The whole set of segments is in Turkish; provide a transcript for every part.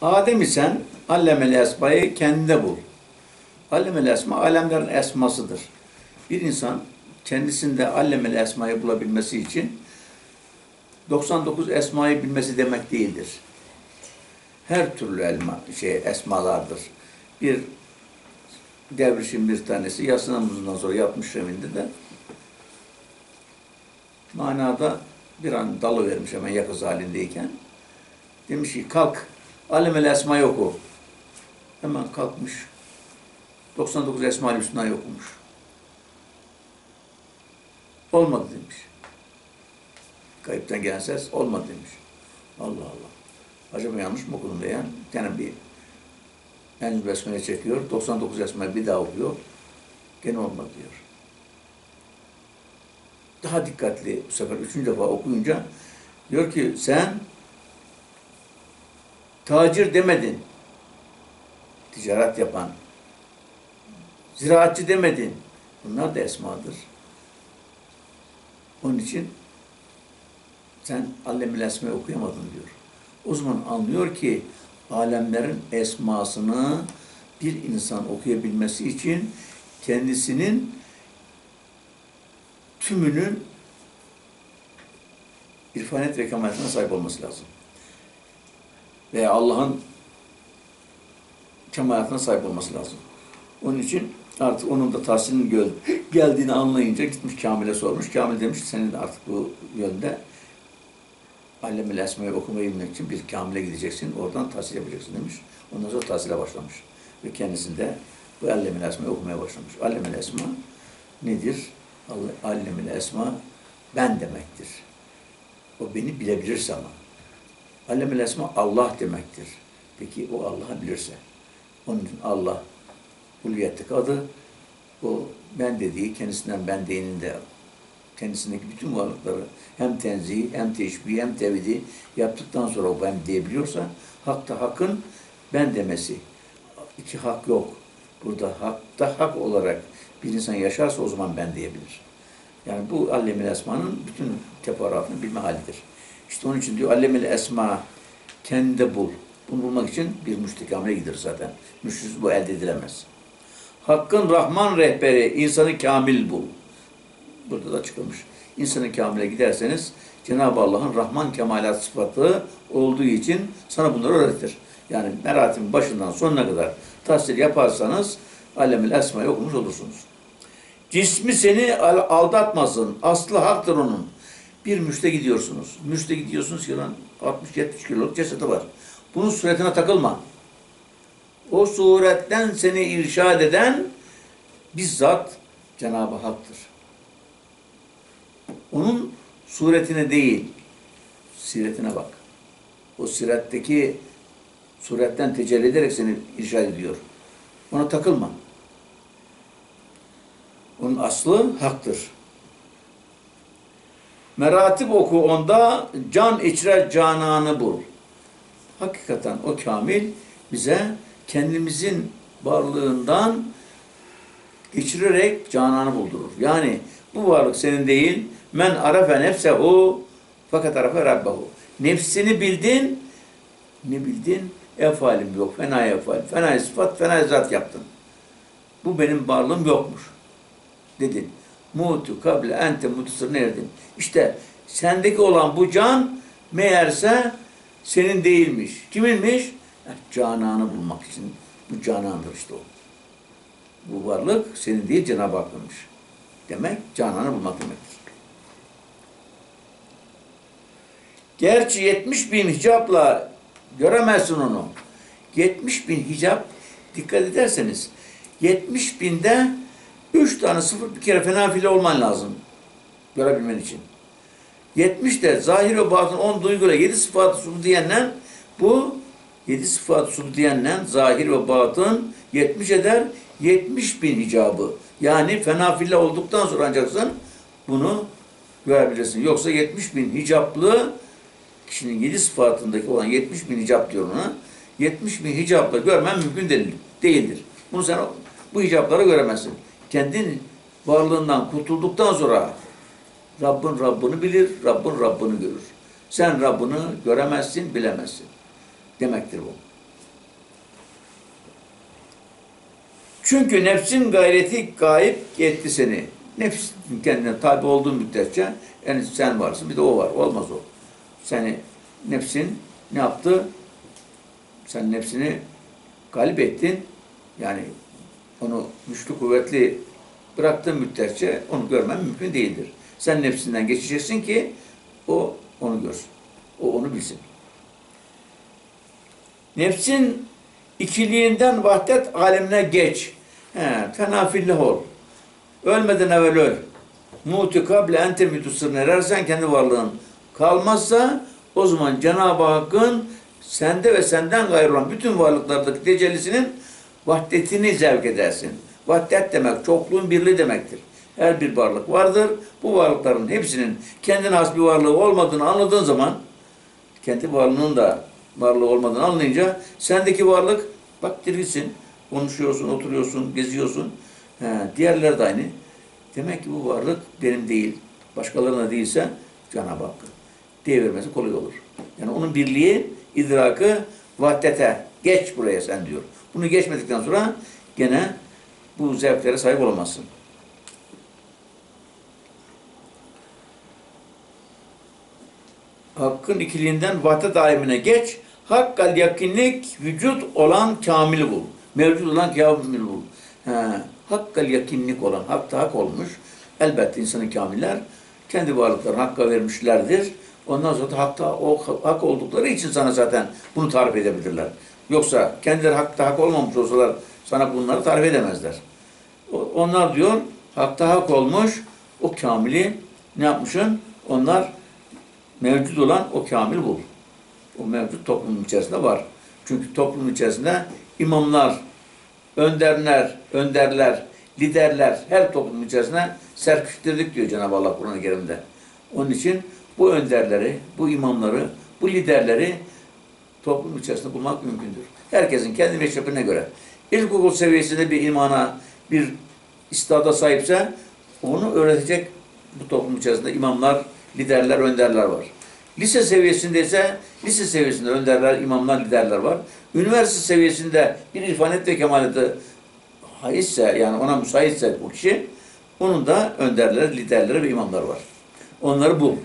Adem'i sen allemel esmayı kendinde bul. Allemel esma, alemlerin esmasıdır. Bir insan kendisinde allemel esmayı bulabilmesi için 99 esmayı bilmesi demek değildir. Her türlü esmalardır. Bir devrişin bir tanesi yasınımızdan sonra yatmış evinde de manada bir an dalı vermiş hemen yakız halindeyken. Demiş ki kalk allemel esmayı oku. Hemen kalkmış. 99 Esma-ül Hüsna'yı okumuş. Olmadı demiş. Kayıptan gelen ses olmadı demiş. Allah Allah. Acaba yanlış mı okudum diye. Yani bir en besmele çekiyor. 99 Esma'yı bir daha okuyor. Gene olmadı diyor. Daha dikkatli bu sefer 3. defa okuyunca diyor ki sen tacir demedin. Ticaret yapan. Ziraatçı demedin. Bunlar da esmadır. Onun için sen allemil esmayı okuyamadın diyor. O zaman anlıyor ki alemlerin esmasını bir insan okuyabilmesi için kendisinin tümünün irfanet ve kemaletine sahip olması lazım. Veya Allah'ın kemaletine sahip olması lazım. Onun için artık onun da tahsilinin geldiğini anlayınca gitmiş Kamil'e sormuş. Kamil demiş senin de artık bu yönde allemil esmayı okumayı bilmek için bir Kamil'e gideceksin. Oradan tahsil yapacaksın demiş. Ondan sonra tahsile başlamış. Ve kendisinde bu allemil esmayı okumaya başlamış. Allemil esma nedir? Allemil esma ben demektir. O beni bilebilirse ama. Allemil esma Allah demektir. Peki o Allah'ı bilirse. Onun için Allah hulviyetteki adı, o ben dediği, kendisinden ben değininde kendisindeki bütün varlıkları hem tenzih, hem teşbih, hem tevhidi yaptıktan sonra o ben diyebiliyorsa, hakta hakkın ben demesi. İki hak yok. Burada hakta hak olarak bir insan yaşarsa o zaman ben diyebilir. Yani bu allemil esmanın bütün teferruatını bilme halidir. İşte onun için diyor allemil esma kendinde bul. Bunu bulmak için bir müştekamele gider zaten. Müşrisiz bu elde edilemez. Hakkın Rahman rehberi, insanı kamil bul. Burada da çıkılmış. İnsanı kamile giderseniz Cenab-ı Allah'ın Rahman kemalat sıfatı olduğu için sana bunları öğretir. Yani meratibin başından sonuna kadar tahsil yaparsanız allemil esmayı okumuş olursunuz. Cismi seni aldatmasın. Aslı haktır onun. Bir müşte gidiyorsunuz. Müşte gidiyorsunuz ki 60-70 kiloluk cesedi var. Bunun suretine takılma. O suretten seni irşad eden bizzat Cenab-ı Hak'tır. Onun suretine değil, siretine bak. O siretteki suretten tecelli ederek seni irşad ediyor. Ona takılma. Onun aslı haktır. Meratip oku onda, can içrer cananı bul. Hakikaten o kamil bize kendimizin varlığından geçirerek cananı buldurur. Yani bu varlık senin değil, men arafe nefsehu fakat arafe rabbehu. Nefsini bildin, ne bildin? Efalim yok, fena efal, fena sıfat, fena zat yaptın. Bu benim varlığım yokmuş, dedin. Mutu kable ente mutusuna erdin. İşte sendeki olan bu can meğerse senin değilmiş. Kiminmiş? Cananı bulmak için. Bu canandır işte o. Bu varlık senin değil Cenab-ı Hakk'ınmış. Demek cananı bulmak demektir. Gerçi 70.000 hicapla göremezsin onu. 70.000 hicap, dikkat ederseniz 70.000'de 3 tane sıfır bir kere fenafile olman lazım görebilmen için. 70'de zahir ve batın 10 duyguyla 7 sıfatı subutiyenle bu 7 sıfatı subutiyenle zahir ve batın 70 eder 70.000 hicabı. Yani fenafile olduktan sonra ancaksın bunu görebilirsin. Yoksa 70.000 hicaplı kişinin 7 sıfatındaki olan 70.000 hicap diyor ona. 70.000 hicapla görmen mümkün değildir. Bunu sen bu hicapları göremezsin. Kendin varlığından kurtulduktan sonra Rabbin Rabbini bilir, Rabbin Rabbini görür. Sen Rabbini göremezsin, bilemezsin. Demektir bu. Çünkü nefsin gayreti gayip etti seni. Nefs kendine tabi olduğun müddetçe yani sen varsın bir de o var. Olmaz o. Seni nefsin ne yaptı? Sen nefsini galip ettin. Yani onu güçlü kuvvetli bıraktığın müddetçe onu görmen mümkün değildir. Sen nefsinden geçeceksin ki o onu görsün. O onu bilsin. Nefsin ikiliğinden vahdet alemine geç. Tenafillah ol. Ölmeden evvel öl. Mutu kable ente mütusır erersen kendi varlığın kalmazsa o zaman Cenab-ı Hakk'ın sende ve senden gayrı olan bütün varlıklardaki tecellisinin vahdetini zevk edersin. Vahdet demek çokluğun birliği demektir. Her bir varlık vardır. Bu varlıkların hepsinin kendine has bir varlığı olmadığını anladığın zaman kendi varlığının da varlığı olmadığını anlayınca sendeki varlık bak dirgisin. Konuşuyorsun, oturuyorsun, geziyorsun. Diğerler de aynı. Demek ki bu varlık benim değil. Başkalarına değilse Cenab-ı Hakk'ın deyivermesi kolay olur. Yani onun birliği, idrakı, vahdete geç buraya sen diyor. Bunu geçmedikten sonra gene bu zevklere sahip olamazsın. Hakkın ikiliğinden vahdet alemine geç. Hakkal yakinlik vücut olan kamil bul. Mevcut olan kamil bul. Hakkal yakinlik olan, hakta hak olmuş. Elbette insanın kamiller kendi varlıklarını hakka vermişlerdir. Ondan sonra da hakta o hak oldukları için sana zaten bunu tarif edebilirler. Yoksa kendileri hakta hak olmamış olsalar sana bunları tarif edemezler. Onlar diyor hakta hak olmuş o kamili ne yapmışsın? Onlar mevcut olan o kamil bul. O mevcut toplumun içerisinde var. Çünkü toplumun içerisinde imamlar, önderler, liderler her toplumun içerisine serpiştirdik diyor Cenab-ı Allah Kur'an-ı Kerim'de. Onun için bu önderleri, bu imamları, bu liderleri toplum içerisinde bulmak mümkündür. Herkesin kendi meşrebine göre. İlkokul seviyesinde bir imana, bir istada sahipse onu öğretecek bu toplum içerisinde imamlar, liderler, önderler var. Lise seviyesinde ise lise seviyesinde önderler, imamlar, liderler var. Üniversite seviyesinde bir irfanet ve kemaleti haisse yani ona müsaitse bu kişi onun da önderleri, liderleri ve imamlar var. Onları bul.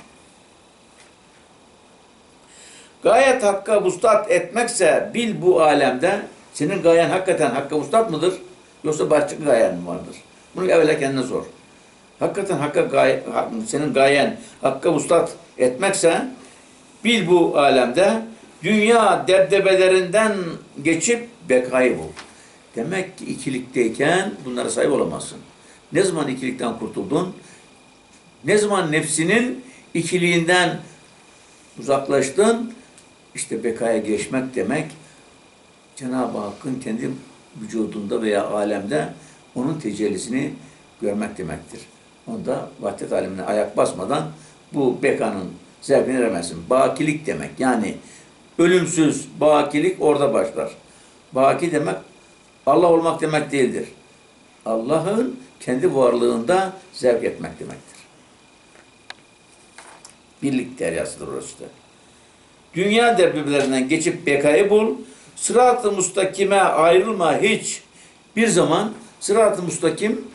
Gayet hakka vuslat etmekse bil bu alemde senin gayen hakikaten hakka vuslat mıdır? Yoksa başka gayen mi vardır? Bunu evvela kendine sor. Hakikaten senin gayen hakka vuslat etmekse bil bu alemde dünya debdebelerinden geçip bekayı bul. Demek ki ikilikteyken bunlara sahip olamazsın. Ne zaman ikilikten kurtuldun? Ne zaman nefsinin ikiliğinden uzaklaştın? İşte bekaya geçmek demek Cenab-ı Hakk'ın kendi vücudunda veya alemde onun tecellisini görmek demektir. Onda vahdet alemine ayak basmadan bu bekanın zevkine eremezsin. Bakilik demek. Yani ölümsüz bakilik orada başlar. Baki demek Allah olmak demek değildir. Allah'ın kendi varlığında zevk etmek demektir. Birlik deryasıdır orası da. Dünya derbelerinden geçip bekayı bul. Sırat-ı mustakime ayrılma hiç. Bir zaman sırat-ı mustakim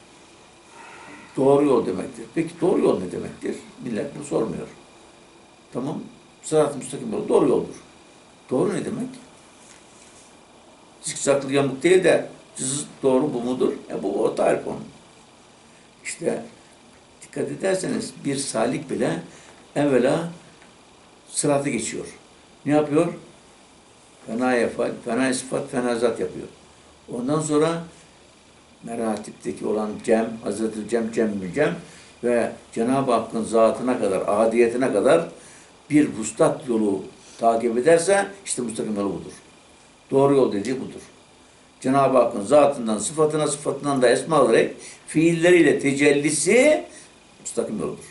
doğru yol demektir. Peki doğru yol ne demektir? Millet bunu sormuyor. Tamam. Sırat-ı müstakim yolu doğru yoldur. Doğru ne demek? Zikzaklı yamuk değil de doğru bu mudur? Bu o tarif onun. İşte dikkat ederseniz bir salik bile evvela sıratı geçiyor. Ne yapıyor? Fena sıfat, fena zat yapıyor. Ondan sonra meratipteki olan Cem, Hazreti Cem ve Cenab-ı Hakk'ın zatına kadar, ahadiyetine kadar bir vuslat yolu takip ederse işte müstakim yolu budur. Doğru yol dediği budur. Cenab-ı Hakk'ın zatından, sıfatından da esma olarak fiilleriyle tecellisi müstakim yoludur.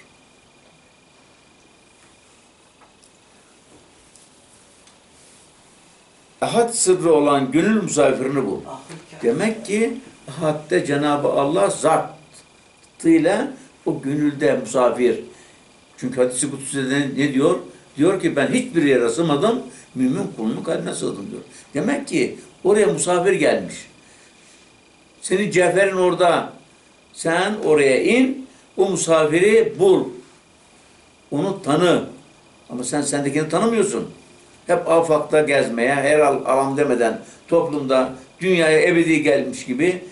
Ahad sırrı olan gönül misafirini bul. Demek ki ahadde Cenab-ı Allah zatıyla o gönülde misafir. Çünkü hadis-i kutside ne diyor? Diyor ki ben hiçbir yere sığmadım, mümin kulunun kalbine sığdım diyor. Demek ki oraya misafir gelmiş. Senin cevherin orada. Sen oraya in, o misafiri bul. Onu tanı. Ama sen sendekini tanımıyorsun. Hep afakta gezmeye, her alam demeden toplumda dünyaya ebedi gelmiş gibi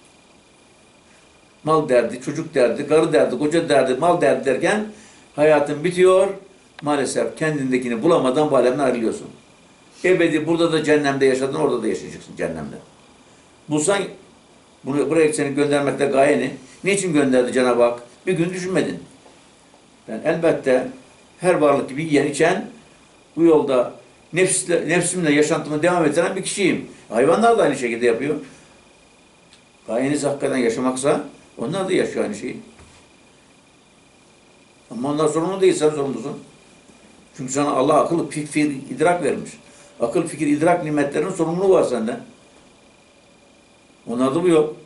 mal derdi, çocuk derdi, karı derdi, koca derdi, mal derdi derken hayatın bitiyor. Maalesef kendindekini bulamadan bu alemden ayrılıyorsun. Ebedi burada da cehennemde yaşadın, orada da yaşayacaksın cehennemde. Bulsan buraya seni göndermekte gaye ne? Niçin gönderdi Cenab-ı Hak? Bir gün düşünmedin. Ben elbette her varlık gibi yiyen içen bu yolda nefsimle yaşantımı devam ettiren bir kişiyim. Hayvanlar da aynı şekilde yapıyor. Gayeniz hakikaten yaşamaksa onlar da yaşıyor aynı şeyi. Ama onlar sorumlu değil, sen sorumlusun. Çünkü sana Allah akıl, fikir, idrak vermiş. Akıl, fikir, idrak nimetlerinin sorumluluğu var sende. Onlarda bu yok.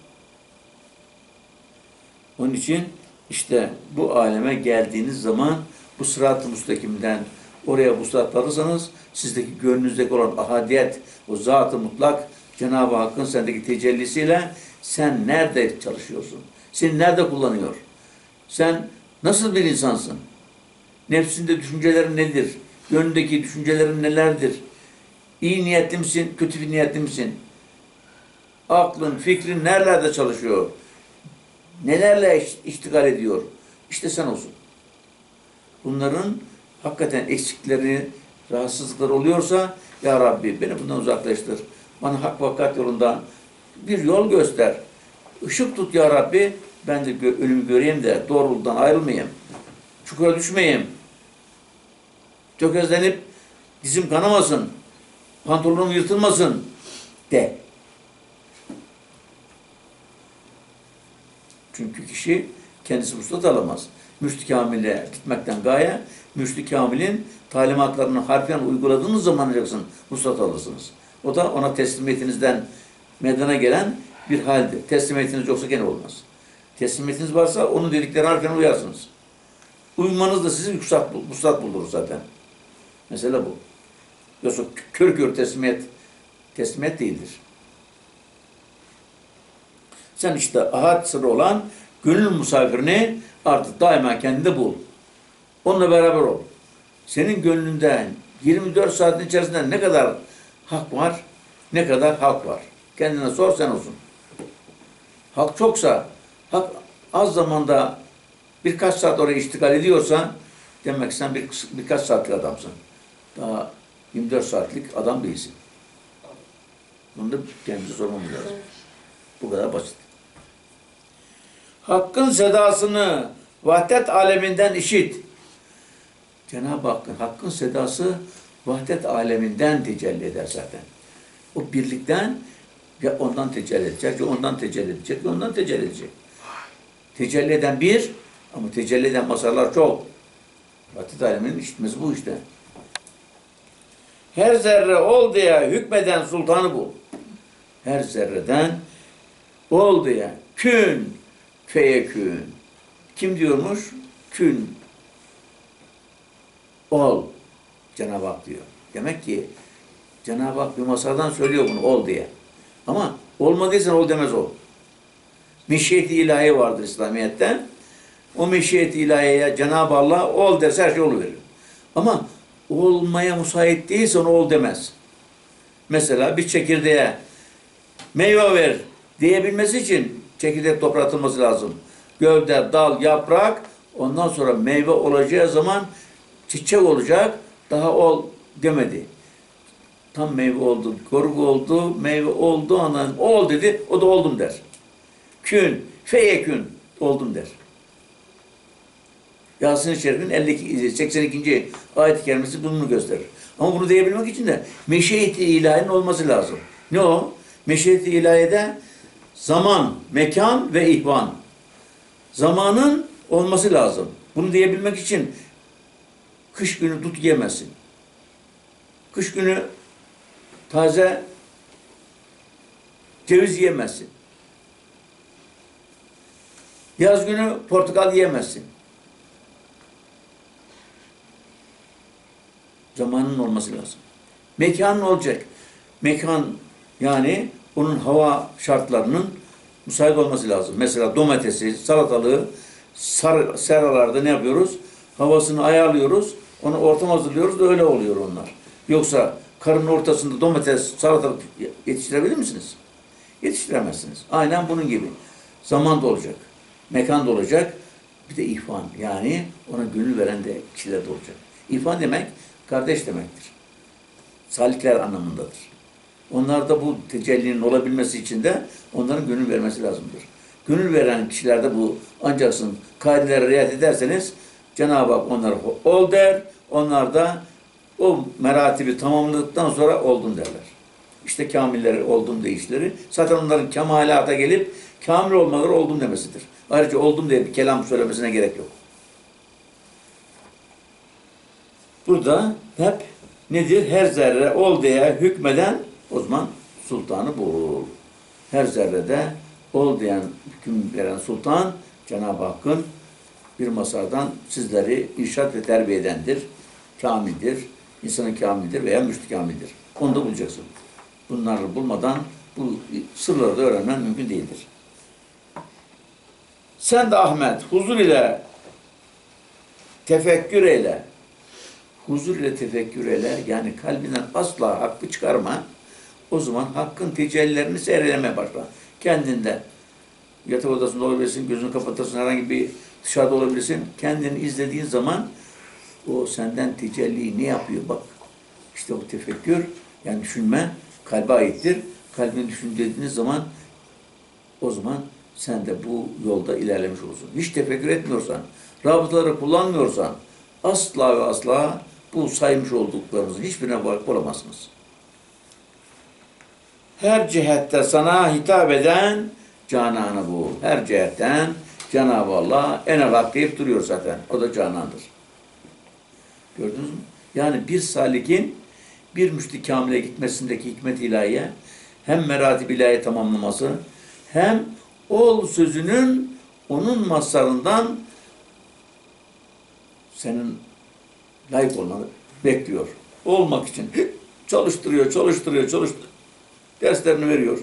Onun için işte bu aleme geldiğiniz zaman bu sırat-ı müstakimden oraya vuslat alırsanız sizdeki gönlünüzdeki olan ahadiyet, o zat-ı mutlak Cenab-ı Hakk'ın sendeki tecellisiyle sen nerede çalışıyorsun? Seni nerede kullanıyor? Sen nasıl bir insansın? Nefsinde düşüncelerin nedir? Gönlündeki düşüncelerin nelerdir? İyi niyetli misin? Kötü bir niyetli misin? Aklın, fikrin nerelerde çalışıyor? Nelerle iştigal ediyor? İşte sen olsun. Bunların hakikaten eksikleri, rahatsızlıkları oluyorsa Ya Rabbi beni bundan uzaklaştır. Bana hak ve hakikat yolundan bir yol göster. Işık tut Ya Rabbi. Ben de ölümü göreyim de doğru yoldan ayrılmayayım. Çukura düşmeyeyim. Tökezlenip dizim kanamasın. Pantolonum yırtılmasın de. Çünkü kişi kendisi vuslat alamaz. Müşri kamile gitmekten gaye, müşri kamilin talimatlarını harfiyen uyguladığınız zaman alacaksın, vuslat alırsınız. O da ona teslimiyetinizden meydana gelen bir haldir. Teslimiyetiniz yoksa gene olmaz. Teslimiyetiniz varsa onun dedikleri harfiyen uyarsınız. Uyumanız da sizi vuslat buldurur zaten. Mesela bu. Yoksa kör kör teslimiyet değildir. Sen işte ahad sırrı olan gönül misafirini artık daima kendinde bul. Onunla beraber ol. Senin gönlünden 24 saatin içerisinde ne kadar hak var, ne kadar hak var. Kendine sor, sen olsun. Hak çoksa, hak az zamanda birkaç saat oraya iştigal ediyorsan demek ki sen birkaç saatlik adamsın. Daha 24 saatlik adam değilsin. Bunu da kendimize sormamız lazım. Bu kadar basit. Hakkın sedasını vahdet aleminden işit. Cenab-ı Hakk'ın sedası vahdet aleminden tecelli eder zaten. O birlikten ya ondan tecelli edecek, ya ondan tecelli edecek, ya ondan tecelli edecek. Tecelli eden bir ama tecelli eden mazharlar çok. Vahdet aleminin işitmesi bu işte. Her zerre ol diye hükmeden sultanı bu. Her zerreden ol diye kün feyekün. Kim diyormuş? Kün. Ol. Cenab-ı Hak diyor. Demek ki Cenab-ı Hak bir masaldan söylüyor bunu ol diye. Ama olmadıysan ol demez o. Meşiyet-i ilahi vardır İslamiyet'te. O meşiyet-i ilahiyeye Cenab-ı Allah ol derse her şey oluverir. Ama olmaya müsait değilse ona ol demez. Mesela bir çekirdeğe meyve ver diyebilmesi için çekirdek toprağa atılması lazım. Gövde, dal, yaprak, ondan sonra meyve olacağı zaman çiçek olacak, daha ol demedi. Tam meyve oldu, koruk oldu, meyve oldu, ondan ol dedi, o da oldum der. Kün, feyekün, oldum der. Yasin-i Şerif'in 82. ayet-i kerimesi bunu gösterir. Ama bunu diyebilmek için de meşiyet-i ilahinin olması lazım. Ne o? Meşiyet-i ilahide zaman, mekan ve ihvan. Zamanın olması lazım. Bunu diyebilmek için kış günü dut yemezsin. Kış günü taze ceviz yiyemezsin. Yaz günü portakal yiyemezsin. Zamanın olması lazım. Mekanın olacak. Mekan yani onun hava şartlarının müsait olması lazım. Mesela domatesi, salatalığı seralarda ne yapıyoruz? Havasını ayarlıyoruz. Onu ortam hazırlıyoruz da öyle oluyor onlar. Yoksa karın ortasında domates, salatalık yetiştirebilir misiniz? Yetiştiremezsiniz. Aynen bunun gibi. Zaman da olacak. Mekan da olacak. Bir de ihvan. Yani ona gönül veren de kişiler de olacak. İhvan demek kardeş demektir. Salikler anlamındadır. Onlarda bu tecellinin olabilmesi için de onların gönül vermesi lazımdır. Gönül veren kişilerde bu ancaksın kaidelere riayet ederseniz Cenab-ı Hak onlara ol der. Onlar da o meratibi tamamladıktan sonra oldun derler. İşte kamilleri oldum deyişleri. Zaten onların kemalata gelip kamil olmaları oldum demesidir. Ayrıca oldum diye bir kelam söylemesine gerek yok. Burada hep nedir? Her zerre ol diye hükmeden o zaman sultanı bul. Her zerrede ol diyen hüküm veren sultan Cenab-ı Hakk'ın bir masardan sizleri irşad ve terbiye edendir. Kamildir. İnsanın kamildir veya müştekamildir. Onu da bulacaksın. Bunları bulmadan bu sırları da öğrenmen mümkün değildir. Sen de Ahmet huzur ile tefekkür eyle. Huzur ile tefekkür eyle. Yani kalbinden asla hakkı çıkarma. O zaman hakkın tecellilerini seyrelemeye başla. Kendinden. Yatak odasında olabilirsin, gözünü kapatırsın, herhangi bir dışarıda olabilirsin. Kendini izlediğin zaman o senden tecelli ne yapıyor bak. İşte o tefekkür, yani düşünme kalbe aittir. Kalbini düşündüğünüz zaman o zaman sen de bu yolda ilerlemiş olursun. Hiç tefekkür etmiyorsan, rabıtaları kullanmıyorsan asla ve asla bu saymış olduklarımızın hiçbirine varıp olamazsınız. Her cihette sana hitap eden Canan'ı bul. Her cihetten Cenab-ı Allah en hak deyip duruyor zaten. O da Canan'dır. Gördünüz mü? Yani bir salikin bir müşteri kamile gitmesindeki hikmet ilahiye hem meratib ilahiye tamamlaması hem ol sözünün onun mazharından senin layık olmanı bekliyor. Olmak için çalıştırıyor. Derslerini veriyor.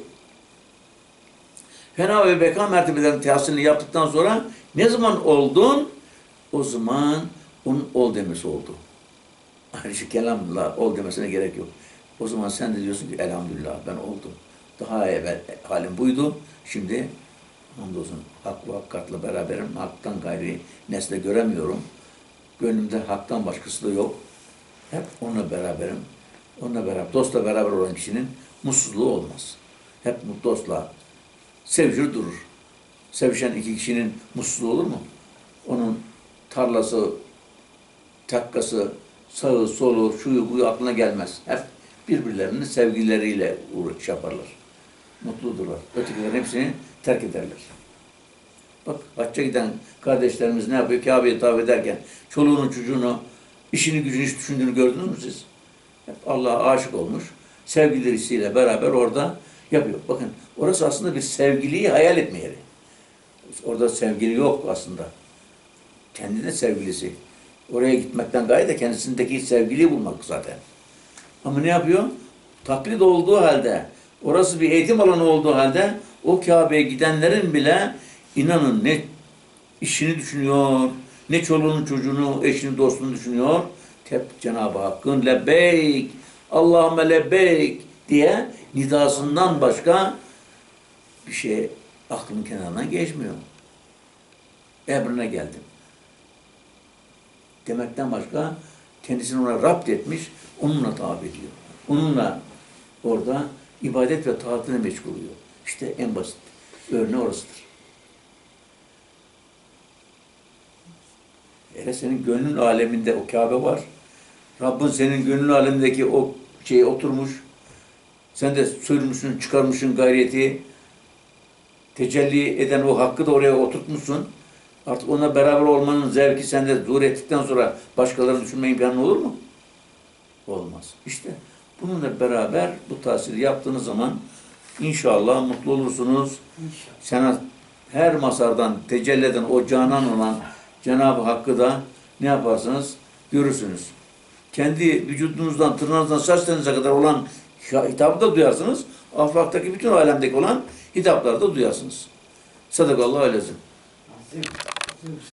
Fena ve beka mertebelerin tahsilini yaptıktan sonra ne zaman oldun? O zaman onun ol demesi oldu. Hani şu kelamla ol demesine gerek yok. O zaman sen de diyorsun ki elhamdülillah ben oldum. Daha evvel halim buydu. Şimdi hamdolsun hak ve hakikatla beraberim. Haktan gayri nesle göremiyorum. Gönlümde haktan başkası da yok. Hep onunla beraberim. Onunla beraber, dostla beraber olan kişinin mutsuzluğu olmaz. Hep dostla sevişir durur. Sevişen iki kişinin mutsuzluğu olur mu? Onun tarlası, takkası, sağı, solu, şuyu, buyu aklına gelmez. Hep birbirlerinin sevgilileriyle uğraş yaparlar. Mutludurlar. Ötekilerin hepsini terk ederler. Bak hacca giden kardeşlerimiz ne yapıyor? Kabe'ye tavaf ederken çoluğunu, çocuğunu, işini, gücünü hiç düşündüğünü gördünüz mü siz? Hep Allah'a aşık olmuş. Sevgilisiyle beraber orada yapıyor. Bakın orası aslında bir sevgiliyi hayal etme yeri. Orada sevgili yok aslında. Kendine sevgilisi. Oraya gitmekten gaye de kendisindeki sevgiliyi bulmak zaten. Ama ne yapıyor? Taklit olduğu halde, orası bir eğitim alanı olduğu halde o Kabe'ye gidenlerin bile inanın ne işini düşünüyor, ne çoluğunun çocuğunu, eşini, dostunu düşünüyor. Hep Cenab-ı Hakk'ın lebbeyk, Allahümme lebbeyk diye nidasından başka bir şey aklının kenarından geçmiyor. Emrine geldim. Demekten başka kendisini ona rapt etmiş, onunla tabi ediyor. Onunla orada ibadet ve taatine meşgul oluyor. İşte en basit örneği orasıdır. Hele senin gönlün aleminde o Kabe var. Rabbin senin gönlün alemindeki o şeye oturmuş. Sen de sürmüşsün, çıkarmışsın gayreti. Tecelli eden o hakkı da oraya oturtmuşsun. Artık ona beraber olmanın zevki sende zuhur ettikten sonra başkalarını düşünme imkanı olur mu? Olmaz. İşte bununla beraber bu tahsili yaptığınız zaman inşallah mutlu olursunuz. İnşallah. Sana her masardan tecelli eden o canan olan Cenab-ı Hakk'ı da ne yaparsınız? Görürsünüz. Kendi vücudunuzdan, tırnağınızdan, saç telinize kadar olan hitabı da duyarsınız. Afaktaki bütün alemdeki olan hitapları da duyarsınız. Sadakallahu aleyhi. Nasip.